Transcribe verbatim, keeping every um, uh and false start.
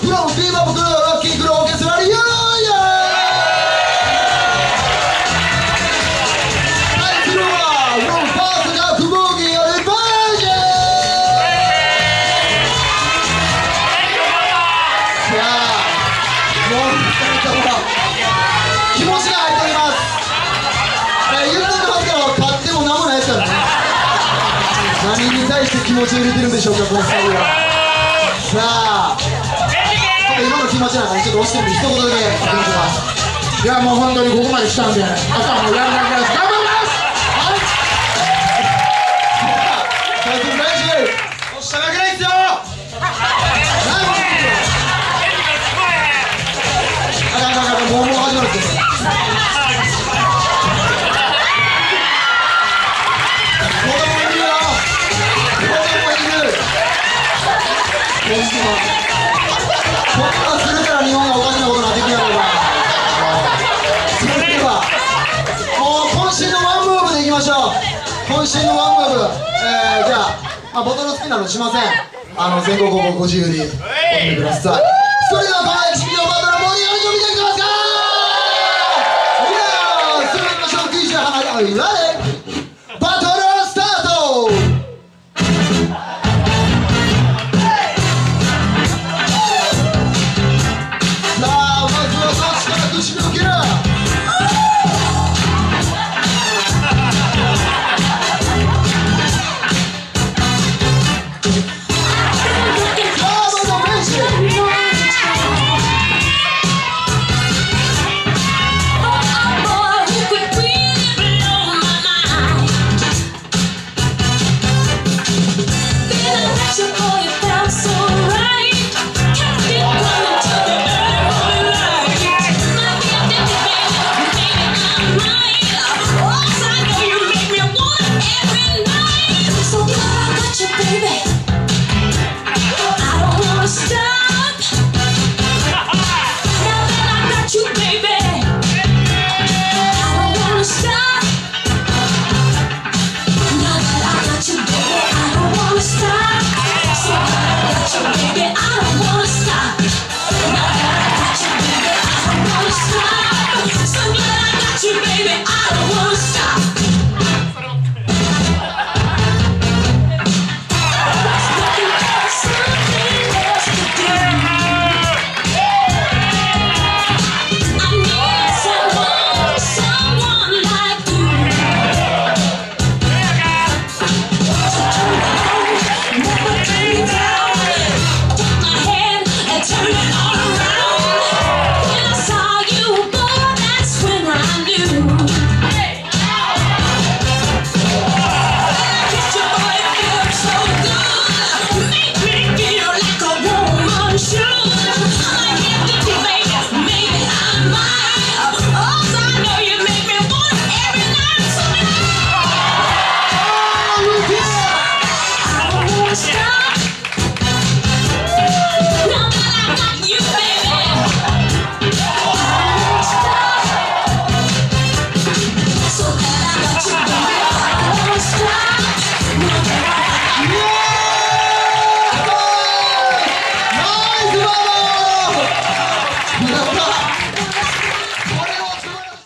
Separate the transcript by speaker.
Speaker 1: from ビーバップクルーロッキークルーオーケストラリユー気持ちが入っております。言ってますけど、勝っても何もないですからね。何に対して気持ちを入れてるんでしょうか、このふたりは。さあ、ちょっと今の気持ちなんかね、ちょっと押してみて、一言だけ言ってみてます。いや、もう本当にここまで来たんで、あとはもうやるだけです。頑張ります。はい。最近大事。押しただけないですよ。もうもう始まるんですよ。子供いるよ。子供いる。本当はこんなするから日本がおかしなことになってきやろうが。それではもう渾身のワンムーブでいきましょう。渾身のワンムーブ、えー、じゃあ、まあ、ボトルスピンなどしません。あの全国高校ご自由にお決めください。それではこのエキシビジョンバトル盛り上げてみてください。いやー、それではましょう。ディージェー 花火、ライ